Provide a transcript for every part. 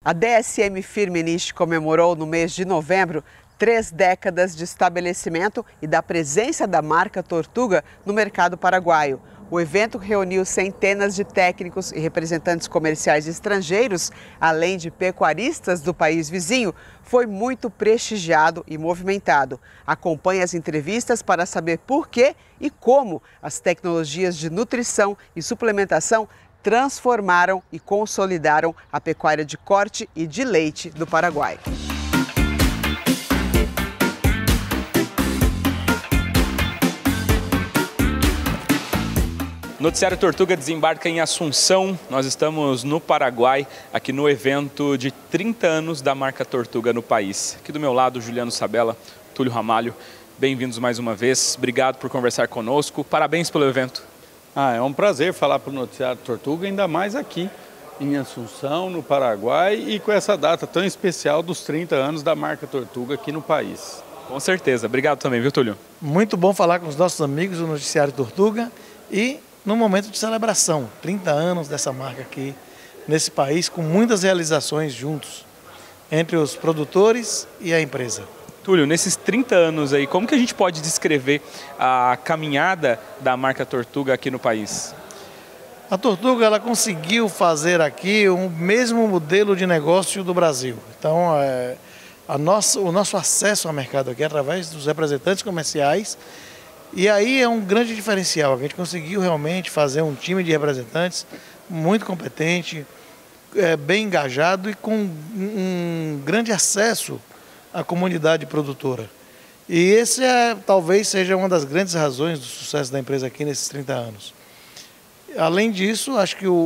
A DSM Firmenich comemorou no mês de novembro 3 décadas de estabelecimento e da presença da marca Tortuga no mercado paraguaio. O evento reuniu centenas de técnicos e representantes comerciais estrangeiros, além de pecuaristas do país vizinho. Foi muito prestigiado e movimentado. Acompanhe as entrevistas para saber por que e como as tecnologias de nutrição e suplementação transformaram e consolidaram a pecuária de corte e de leite do Paraguai. O Noticiário Tortuga desembarca em Assunção. Nós estamos no Paraguai, aqui no evento de 30 anos da marca Tortuga no país. Aqui do meu lado, Juliano Sabella, Túlio Ramalho. Bem-vindos mais uma vez. Obrigado por conversar conosco. Parabéns pelo evento. É um prazer falar para o Noticiário Tortuga, ainda mais aqui em Assunção, no Paraguai, e com essa data tão especial dos 30 anos da marca Tortuga aqui no país. Com certeza. Obrigado também, viu, Túlio? Muito bom falar com os nossos amigos do Noticiário Tortuga e num momento de celebração, 30 anos dessa marca aqui nesse país, com muitas realizações juntos, entre os produtores e a empresa. Túlio, nesses 30 anos aí, como que a gente pode descrever a caminhada da marca Tortuga aqui no país? A Tortuga, ela conseguiu fazer aqui o mesmo modelo de negócio do Brasil. Então, o nosso acesso ao mercado aqui é através dos representantes comerciais. E aí é um grande diferencial. A gente conseguiu realmente fazer um time de representantes muito competente, bem engajado e com um grande acesso à comunidade produtora. E esse talvez seja uma das grandes razões do sucesso da empresa aqui nesses 30 anos. Além disso, acho que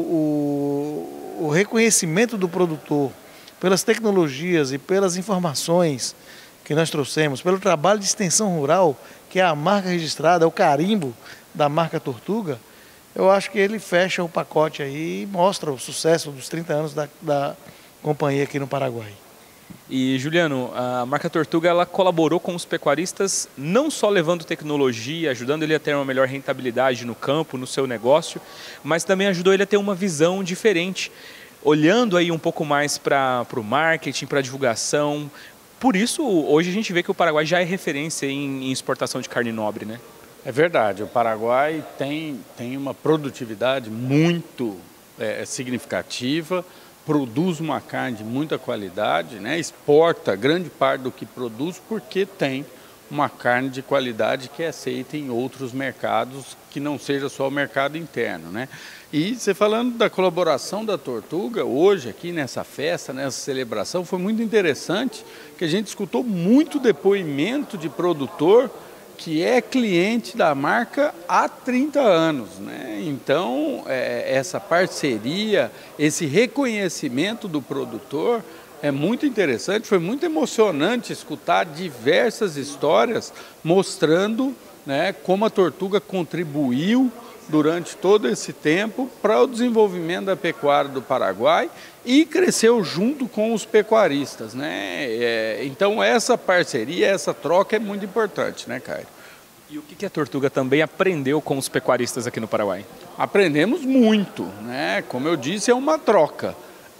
o reconhecimento do produtor pelas tecnologias e pelas informações que nós trouxemos, pelo trabalho de extensão rural, que é a marca registrada, o carimbo da marca Tortuga, eu acho que ele fecha o pacote aí e mostra o sucesso dos 30 anos da companhia aqui no Paraguai. E, Juliano, a marca Tortuga ela colaborou com os pecuaristas, não só levando tecnologia, ajudando ele a ter uma melhor rentabilidade no campo, no seu negócio, mas também ajudou ele a ter uma visão diferente, olhando aí um pouco mais para o marketing, para a divulgação. Por isso, hoje a gente vê que o Paraguai já é referência em exportação de carne nobre, né? É verdade, o Paraguai tem uma produtividade muito significativa, produz uma carne de muita qualidade, né? Exporta grande parte do que produz porque tem uma carne de qualidade que é aceita em outros mercados que não seja só o mercado interno, né? E você falando da colaboração da Tortuga, hoje aqui nessa festa, nessa celebração, foi muito interessante que a gente escutou muito depoimento de produtor que é cliente da marca há 30 anos, né? Então, essa parceria, esse reconhecimento do produtor é muito interessante, foi muito emocionante escutar diversas histórias mostrando, né, como a Tortuga contribuiu durante todo esse tempo para o desenvolvimento da pecuária do Paraguai e cresceu junto com os pecuaristas, né? Então essa parceria, essa troca é muito importante, né, Caio? E o que a Tortuga também aprendeu com os pecuaristas aqui no Paraguai? Aprendemos muito, né? Como eu disse, é uma troca.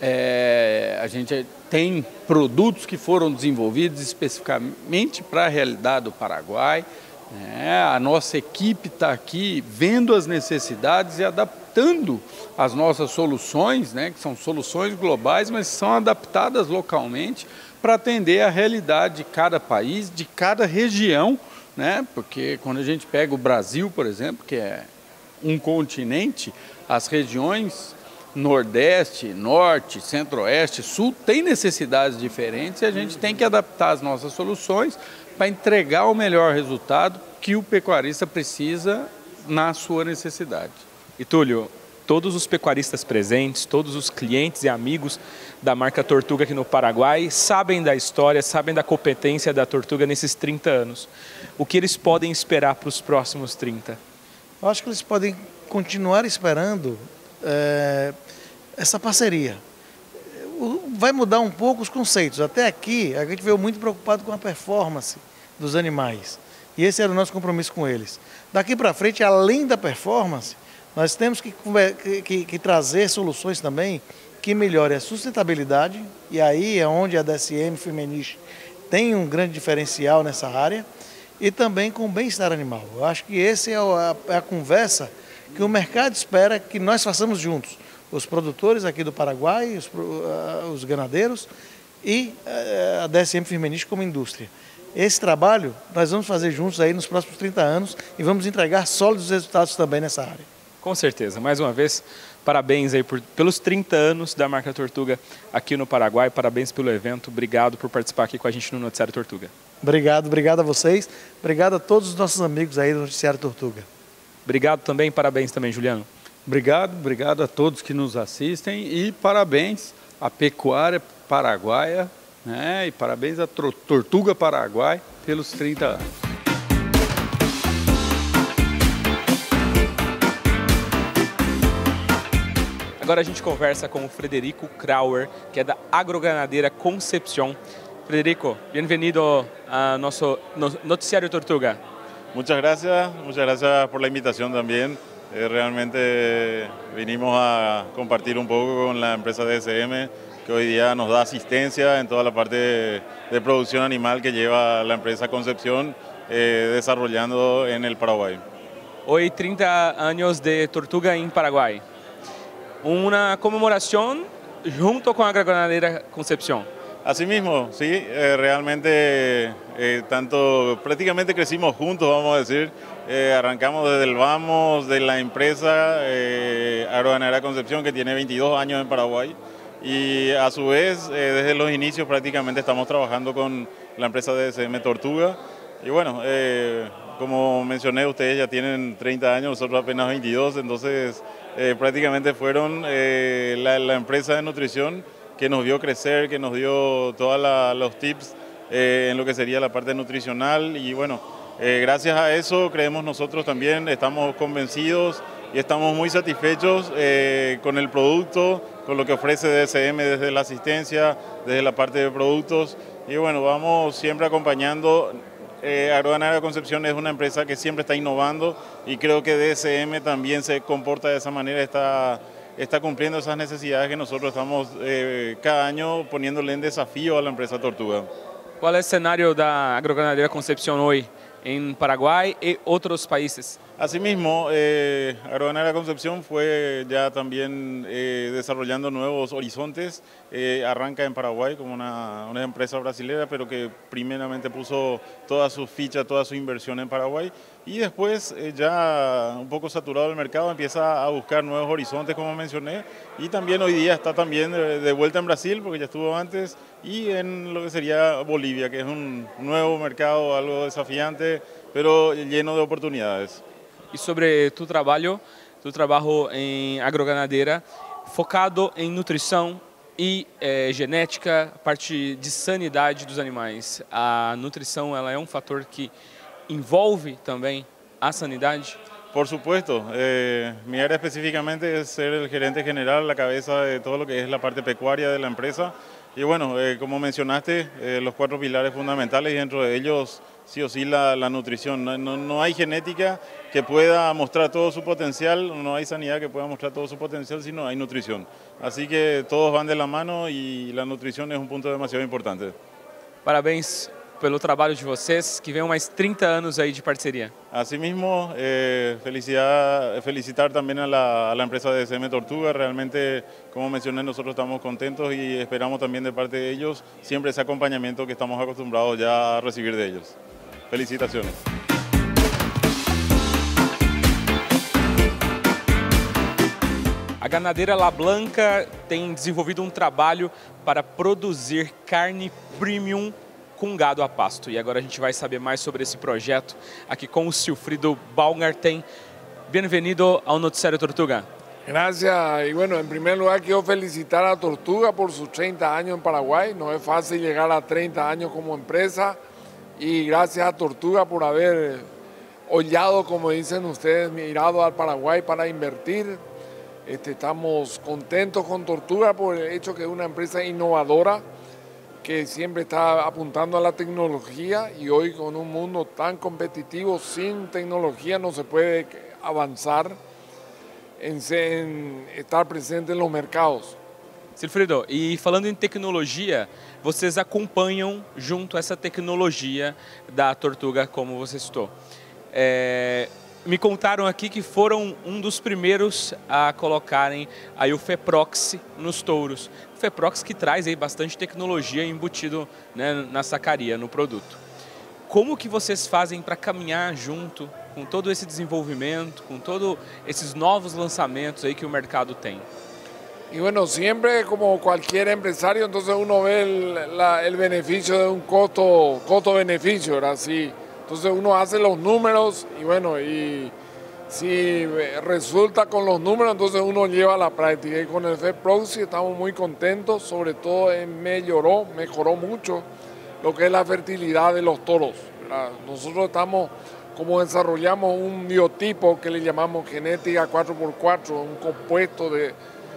A gente tem produtos que foram desenvolvidos especificamente para a realidade do Paraguai. A nossa equipe está aqui vendo as necessidades e adaptando as nossas soluções, né, que são soluções globais, mas são adaptadas localmente para atender a realidade de cada país, de cada região, né, porque quando a gente pega o Brasil, por exemplo, que é um continente, as regiões Nordeste, Norte, Centro-Oeste, Sul têm necessidades diferentes e a gente tem que adaptar as nossas soluções para entregar o melhor resultado que o pecuarista precisa na sua necessidade. E Túlio, todos os pecuaristas presentes, todos os clientes e amigos da marca Tortuga aqui no Paraguai sabem da história, sabem da competência da Tortuga nesses 30 anos. O que eles podem esperar para os próximos 30? Eu acho que eles podem continuar esperando essa parceria. Vai mudar um pouco os conceitos. Até aqui, a gente veio muito preocupado com a performance dos animais. E esse era o nosso compromisso com eles. Daqui para frente, além da performance, nós temos que trazer soluções também que melhore a sustentabilidade, e aí é onde a DSM Firmenich tem um grande diferencial nessa área, e também com o bem-estar animal. Eu acho que essa é a conversa que o mercado espera que nós façamos juntos. Os produtores aqui do Paraguai, os ganadeiros e a DSM Firmenich como indústria. Esse trabalho nós vamos fazer juntos aí nos próximos 30 anos e vamos entregar sólidos resultados também nessa área. Com certeza. Mais uma vez, parabéns aí pelos 30 anos da marca Tortuga aqui no Paraguai. Parabéns pelo evento. Obrigado por participar aqui com a gente no Noticiário Tortuga. Obrigado a vocês. Obrigado a todos os nossos amigos aí do Noticiário Tortuga. Obrigado também, parabéns também, Juliano. Obrigado a todos que nos assistem e parabéns à pecuária paraguaia, né? E parabéns à Tortuga Paraguai pelos 30 anos. Agora a gente conversa com o Frederico Krauer, que é da Agroganadeira Concepción. Frederico, bem-vindo a nosso Noticiário Tortuga. Muchas gracias por la invitación también. Realmente vinimos a compartir un poco con la empresa DSM, que hoy día nos da asistencia en toda la parte de producción animal que lleva la empresa Concepción desarrollando en el Paraguay. Hoy 30 años de Tortuga en Paraguay. Una conmemoración junto con Agroganadeira Concepción. Asimismo, sí, realmente prácticamente crecimos juntos, vamos a decir. Arrancamos desde el vamos de la empresa Agroganadeira Concepción, que tiene 22 años en Paraguay, y a su vez desde los inicios prácticamente estamos trabajando con la empresa DSM Tortuga. Y bueno, como mencioné, ustedes ya tienen 30 años, nosotros apenas 22, entonces prácticamente fueron la empresa de nutrición que nos vio crecer, que nos dio todos los tips en lo que sería la parte nutricional, y bueno, gracias a eso creemos nosotros también, estamos convencidos y estamos muy satisfechos con el producto, con lo que ofrece DSM desde la asistencia, desde la parte de productos, y bueno, vamos siempre acompañando. Agroganadeira Concepción es una empresa que siempre está innovando, y creo que DSM también se comporta de esa manera, está cumpliendo esas necesidades que nosotros estamos cada año poniéndole en desafío a la empresa Tortuga. ¿Cuál es el escenario de Agroganadeira Concepción hoy en Paraguay y otros países? Asimismo, Agroganadeira Concepción fue ya también desarrollando nuevos horizontes. Arranca en Paraguay como una empresa brasilera, pero que primeramente puso toda su ficha, toda su inversión en Paraguay. Y después, ya un poco saturado el mercado, empieza a buscar nuevos horizontes, como mencioné. Y también hoy día está también de vuelta en Brasil, porque ya estuvo antes, y en lo que sería Bolivia, que es un nuevo mercado, algo desafiante, pero lleno de oportunidades. E sobre tu trabalho em agroganadeira, focado em nutrição e genética, parte de sanidade dos animais. A nutrição, ela é um fator que envolve também a sanidade? Por supuesto, mi área específicamente es ser el gerente general, la cabeza de todo lo que es la parte pecuaria de la empresa. Y bueno, como mencionaste, los 4 pilares fundamentales, y dentro de ellos sí o sí la nutrición. No hay genética que pueda mostrar todo su potencial, no hay sanidad que pueda mostrar todo su potencial si no hay nutrición. Así que todos van de la mano y la nutrición es un punto demasiado importante. Parabéns pelo trabalho de vocês, que venham mais 30 anos aí de parceria. Asimismo, felicitar también a la empresa de DSM Tortuga. Realmente, como mencioné, nosotros estamos contentos y esperamos también de parte de ellos siempre ese acompañamiento que estamos acostumbrados ya a recibir de ellos. Felicitaciones. A ganadeira La Blanca tem desenvolvido um trabalho para produzir carne premium com gado a pasto. E agora a gente vai saber mais sobre esse projeto aqui com o Silfrido Baumgarten. Bem-vindo ao Noticiário Tortuga. Gracias, y bueno, en primer lugar quiero felicitar a Tortuga por sus 30 años en Paraguay. No es fácil llegar a 30 años como empresa, y gracias a Tortuga por haber hollado, como dicen ustedes, mirado al Paraguay para invertir. Estamos contentos con Tortuga por el hecho que es una empresa innovadora que siempre está apuntando a la tecnología, y hoy con un mundo tan competitivo, sin tecnología no se puede avanzar en estar presente en los mercados. Silfredo, e falando em tecnologia, vocês acompanham junto essa tecnologia da Tortuga, como você citou. Me contaram aqui que foram um dos primeiros a colocarem aí o FEPROXY nos touros. O FEPROXY que traz aí bastante tecnologia embutido, né, na sacaria, no produto. Como que vocês fazem para caminhar junto com todo esse desenvolvimento, com todos esses novos lançamentos aí que o mercado tem? Y bueno, siempre como cualquier empresario, entonces uno ve el beneficio de un costo-beneficio, ¿verdad? Sí. Entonces uno hace los números y bueno, y si resulta con los números, entonces uno lleva a la práctica. Y con el FEPROXY estamos muy contentos, sobre todo mejoró mucho lo que es la fertilidad de los toros, ¿verdad? Nosotros como desarrollamos un biotipo que le llamamos genética 4x4, un compuesto de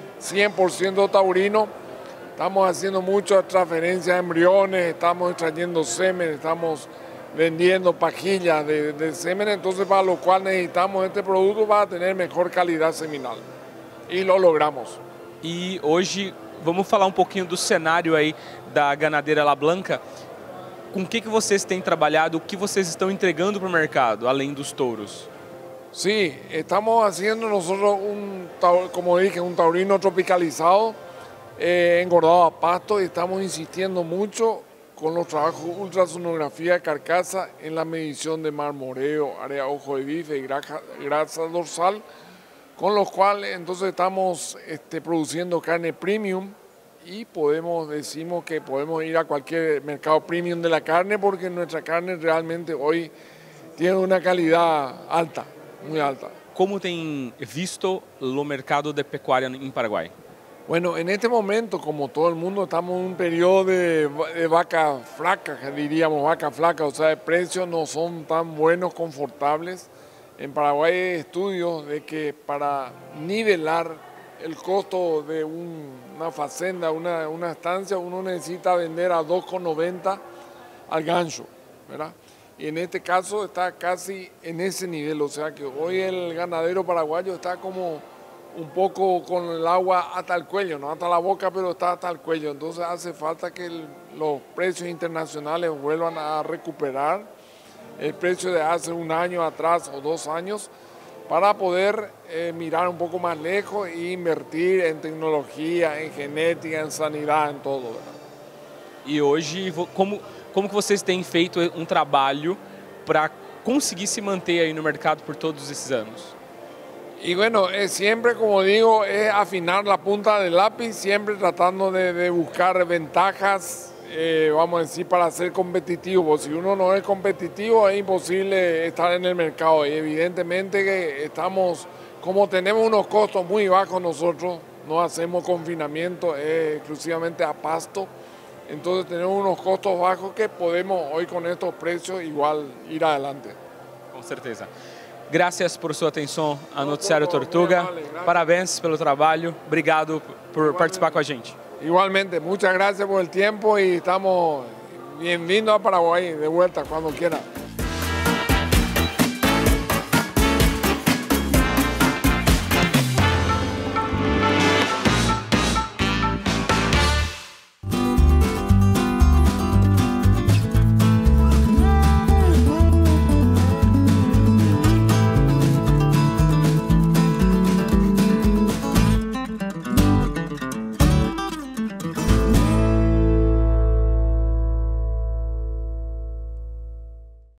100% taurino, estamos haciendo muchas transferencias de embriones, estamos extrayendo semen, estamos vendiendo pajillas de semen, entonces para lo cual necesitamos este producto para tener mejor calidad seminal. E lo logramos. E hoje, vamos falar um pouquinho do cenário aí da ganadeira La Blanca. Com o que vocês têm trabalhado, o que vocês estão entregando para o mercado, além dos touros? Sí, estamos haciendo nosotros, como dije, un taurino tropicalizado, engordado a pasto, y estamos insistiendo mucho con los trabajos ultrasonografía de carcasa en la medición de marmoreo, área ojo de bife y grasa dorsal, con los cuales entonces estamos produciendo carne premium y decimos que podemos ir a cualquier mercado premium de la carne porque nuestra carne realmente hoy tiene una calidad alta, muy alta. ¿Cómo tem visto el mercado de pecuaria en Paraguay? Bueno, en este momento, como todo el mundo, estamos en un periodo de vaca flaca, diríamos vaca flaca, o sea, de precios no son tan buenos, confortables. En Paraguay hay estudios de que para nivelar el costo de una facenda, una estancia, uno necesita vender a 2,90 al gancho, ¿verdad? Y en este caso está casi en ese nivel, o sea que hoy el ganadero paraguayo está como un poco con el agua hasta el cuello, no hasta la boca, pero está hasta el cuello. Entonces hace falta que los precios internacionales vuelvan a recuperar el precio de hace un año atrás o 2 años para poder mirar un poco más lejos e invertir en tecnología, en genética, en sanidad, en todo, ¿verdad? E hoje, como que vocês têm feito um trabalho para conseguir se manter aí no mercado por todos esses anos? Y bueno, siempre, como digo, es afinar la punta del lápiz, siempre tratando de buscar ventajas, vamos a decir, para ser competitivo. Si uno no es competitivo, es imposible estar en el mercado. Y evidentemente que como tenemos unos costos muy bajos nosotros, no hacemos confinamiento exclusivamente a pasto, entonces tenemos unos costos bajos que podemos hoy con estos precios igual ir adelante. Com certeza. Graças por sua atenção ao Noticiário Tortuga. Parabéns pelo trabalho. Obrigado por participar com a gente. Igualmente, muchas gracias por el tiempo y estamos bienvenidos a Paraguay de vuelta cuando quiera.